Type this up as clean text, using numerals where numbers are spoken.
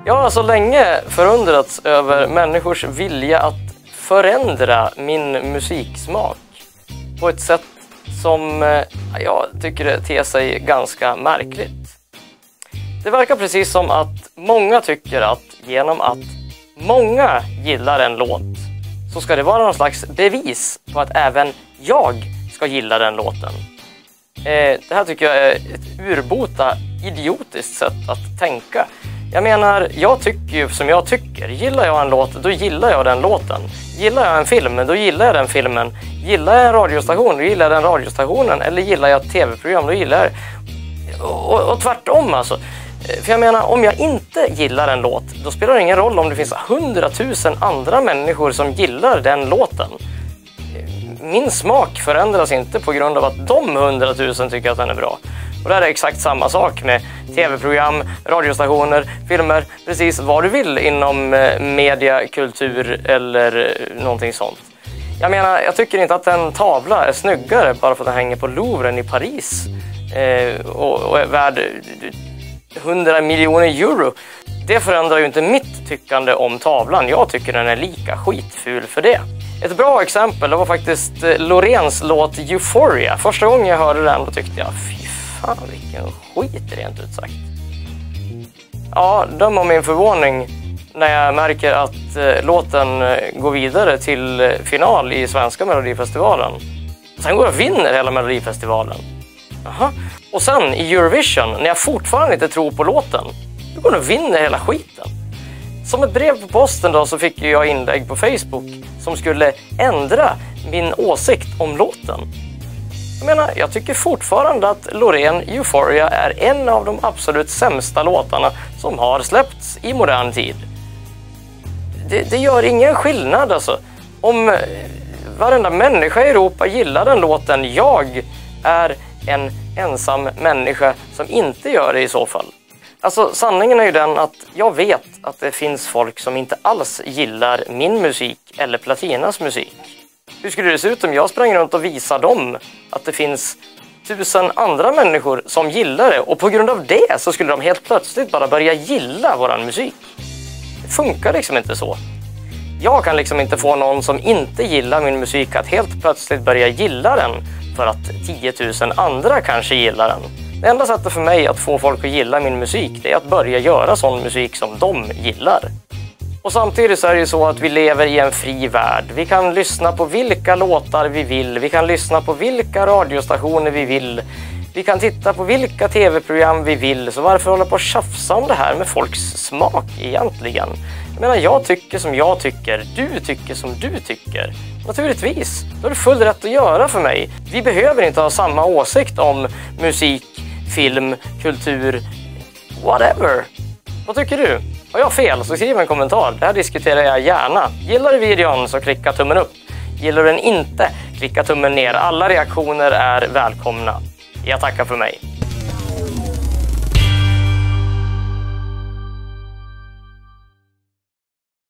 Jag har så länge förundrats över människors vilja att förändra min musiksmak på ett sätt som jag tycker det ter sig ganska märkligt. Det verkar precis som att många tycker att genom att många gillar en låt så ska det vara någon slags bevis på att även jag ska gilla den låten. Det här tycker jag är ett urbota idiotiskt sätt att tänka. Jag menar, jag tycker ju som jag tycker. Gillar jag en låt, då gillar jag den låten. Gillar jag en film, då gillar jag den filmen. Gillar jag en radiostation, då gillar jag den radiostationen. Eller gillar jag ett tv-program, då gillar jag det. Och tvärtom alltså. För jag menar, om jag inte gillar en låt, då spelar det ingen roll om det finns 100 000 andra människor som gillar den låten. Min smak förändras inte på grund av att de 100 000 tycker att den är bra. Och det är exakt samma sak med tv-program, radiostationer, filmer, precis vad du vill inom media, kultur eller någonting sånt. Jag menar, jag tycker inte att en tavla är snyggare bara för att den hänger på Louvren i Paris och är värd 100 miljoner euro. Det förändrar ju inte mitt tyckande om tavlan. Jag tycker den är lika skitful för det. Ett bra exempel, det var faktiskt Loreens låt Euphoria. Första gången jag hörde den då tyckte jag, fy fan vilken skit rent ut sagt. Ja, döm om min förvåning när jag märker att låten går vidare till final i svenska Melodifestivalen. Sen går jag och vinner hela Melodifestivalen. Aha. Och sen i Eurovision, när jag fortfarande inte tror på låten, då går jag och vinner hela skiten. Som ett brev på posten då så fick jag inlägg på Facebook som skulle ändra min åsikt om låten. Jag menar, jag tycker fortfarande att Loreen Euphoria är en av de absolut sämsta låtarna som har släppts i modern tid. Det gör ingen skillnad alltså. Om varenda människa i Europa gillar den låten, jag är en ensam människa som inte gör det i så fall. Alltså sanningen är ju den att jag vet att det finns folk som inte alls gillar min musik eller Platinas musik. Hur skulle det se ut om jag sprang runt och visade dem att det finns 1000 andra människor som gillar det och på grund av det så skulle de helt plötsligt bara börja gilla våran musik? Det funkar liksom inte så. Jag kan liksom inte få någon som inte gillar min musik att helt plötsligt börja gilla den för att 10 000 andra kanske gillar den. Det enda sättet för mig att få folk att gilla min musik, det är att börja göra sån musik som de gillar. Och samtidigt så är det ju så att vi lever i en fri värld. Vi kan lyssna på vilka låtar vi vill. Vi kan lyssna på vilka radiostationer vi vill. Vi kan titta på vilka tv-program vi vill. Så varför hålla på och tjafsa om det här med folks smak egentligen? Jag menar, jag tycker som jag tycker. Du tycker som du tycker. Naturligtvis. Då är det full rätt att göra för mig. Vi behöver inte ha samma åsikt om musik, film, kultur, whatever. Vad tycker du? Har jag fel så skriv en kommentar. Det här diskuterar jag gärna. Gillar du videon så klicka tummen upp. Gillar du den inte, klicka tummen ner. Alla reaktioner är välkomna. Jag tackar för mig.